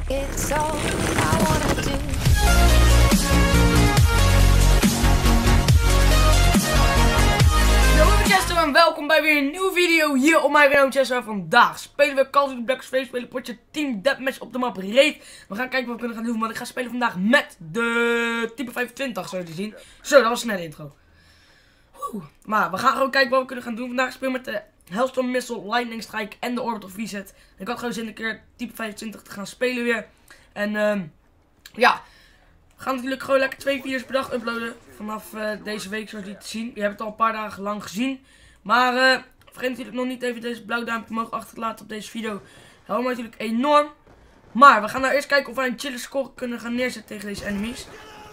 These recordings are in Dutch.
It's all I wanna do. Hallo Chester en welkom bij weer een nieuwe video hier op mijn kanaal Chester. Vandaag spelen we Call of Duty Black Ops 2, spelen potje Team Deathmatch op de map Raid. We gaan kijken wat we kunnen gaan doen, want ik ga spelen vandaag met de Type 25, zo te zien. Zo, dat was een snelle intro. Maar we gaan gewoon kijken wat we kunnen gaan doen. Vandaag spelen we met de Hellstorm Missile, Lightning Strike en de Orbital V-Set. Ik had gewoon zin een keer Type 25 te gaan spelen weer. En ja, we gaan natuurlijk gewoon lekker 2 video's per dag uploaden. Vanaf deze week zoals jullie te zien. Je hebt het al een paar dagen lang gezien. Maar vergeet natuurlijk nog niet even deze blauw duimpje omhoog achter te laten op deze video. Helpt me natuurlijk enorm. Maar we gaan nou eerst kijken of wij een chille score kunnen gaan neerzetten tegen deze enemies.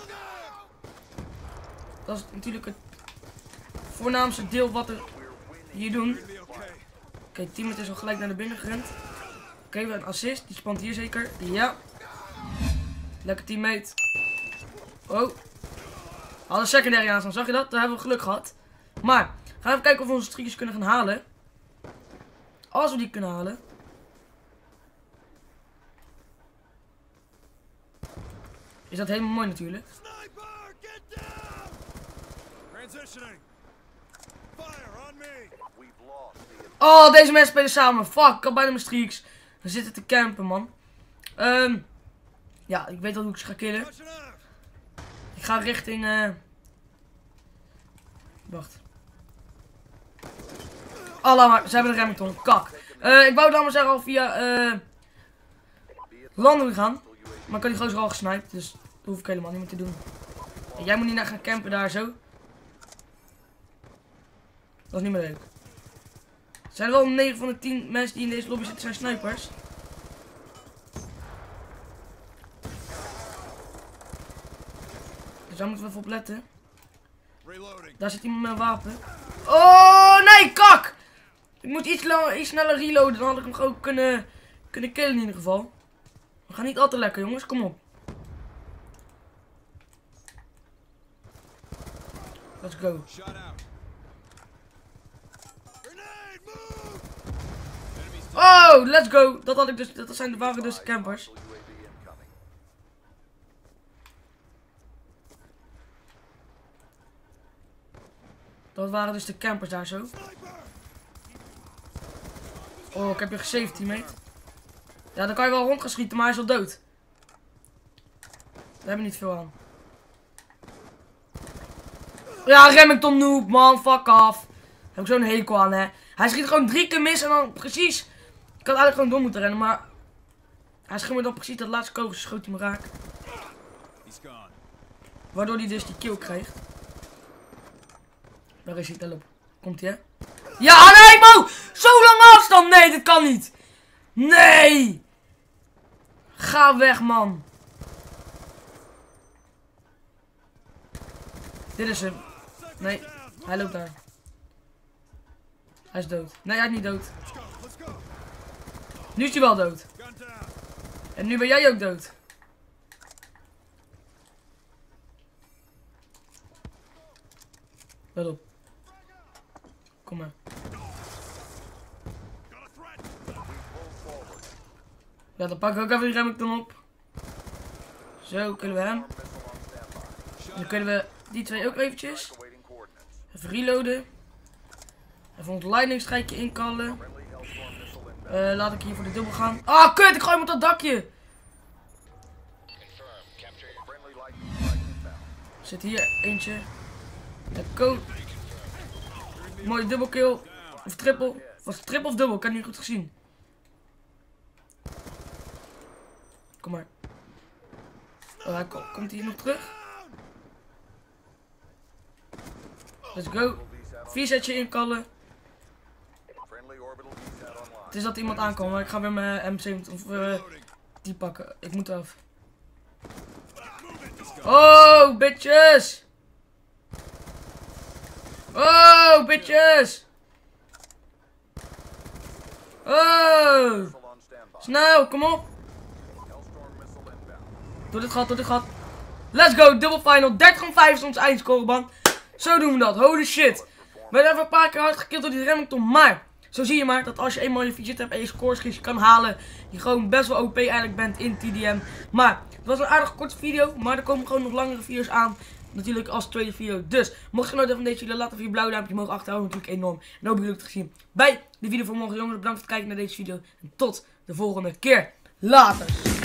Dat is natuurlijk het voornaamste deel wat we hier doen. Oké, teammate is al gelijk naar de binnen gerend. Oké, we hebben een assist. Die spant hier zeker. Ja. Lekker teammate. Oh. Hadden een secondary aanstaan, zag je dat? Daar hebben we geluk gehad. Maar, gaan we even kijken of we onze streakers kunnen gaan halen. Als we die kunnen halen. Is dat helemaal mooi natuurlijk. Oh, deze mensen spelen samen. Fuck, ik had bijna mijn streaks. We zitten te campen, man. Ja, ik weet al hoe ik ze ga killen. Ik ga richting... Wacht. Oh, laat maar. Ze hebben de Remington. Kak. Ik wou dan maar zeggen al via... Landen gaan. Maar ik kan die gozer al gesniped. Dus dat hoef ik helemaal niet meer te doen. En jij moet niet naar gaan campen daar zo. Dat is niet meer leuk. Er zijn wel 9 van de 10 mensen die in deze lobby zitten zijn snipers. Dus daar moeten we even op letten. Daar zit iemand met een wapen. Oh nee, kak! Ik moet iets sneller reloaden. Dan had ik hem gewoon kunnen killen in ieder geval. We gaan niet al te lekker, jongens. Kom op. Let's go. Oh, let's go. Dat had ik dus. Waren dus de campers. Dat waren dus de campers daar zo. Oh, ik heb je gesaved, teammate. Ja, dan kan je wel rond gaan schieten, maar hij is al dood. Daar hebben we niet veel aan. Ja, Remington noob, man. Fuck off. Daar heb ik zo'n hekel aan, hè. Hij schiet gewoon 3 keer mis en dan precies... Ik had eigenlijk gewoon door moeten rennen, maar... Hij schiet me dan precies dat laatste kogel, schoot hij me raak. Waardoor hij dus die kill krijgt. Daar is hij, tel op. Komt hij, hè? Ja, nee, Mo! Zo lang afstand! Nee, dit kan niet! Nee! Ga weg, man. Dit is hem. Nee, hij loopt daar. Hij is dood. Nee, hij is niet dood. Nu is hij wel dood. En nu ben jij ook dood. Let op. Kom maar. Ja, dan pak ik ook even die Remington op. Zo, kunnen we hem. En dan kunnen we die twee ook eventjes. Even reloaden. Even ons lightning strijkje inkallen. Laat ik hier voor de dubbel gaan. Ah, kut, ik gooi hem op dat dakje. Zit hier eentje. Go. Mooie dubbelkill. Of triple. Was het triple of dubbel? Ik heb het niet goed gezien. Kom maar. Oh, hij komt hier nog terug. Let's go. V-setje inkallen. Het is dat iemand aankomt, maar ik ga weer mijn M70 of die pakken. Ik moet af. Oh, bitches! Oh, bitches! Oh! Snel, kom op! Door dit gat, door dit gat. Let's go, dubbel final. 30-5 is ons eindscore, man. Zo doen we dat, holy shit. We hebben even een paar keer hard gekild door die Remington, maar Zo zie je maar dat als je eenmaal je feature hebt en je scores kan halen, je gewoon best wel OP eigenlijk bent in TDM. Maar het was een aardig korte video, maar er komen gewoon nog langere video's aan. Natuurlijk als tweede video. Dus mocht je genoten hebben van deze video, laat even je blauw duimpje omhoog achterhouden. Natuurlijk enorm. En hoop jullie het gezien bij de video van morgen. Jongens, bedankt voor het kijken naar deze video. En tot de volgende keer. Later.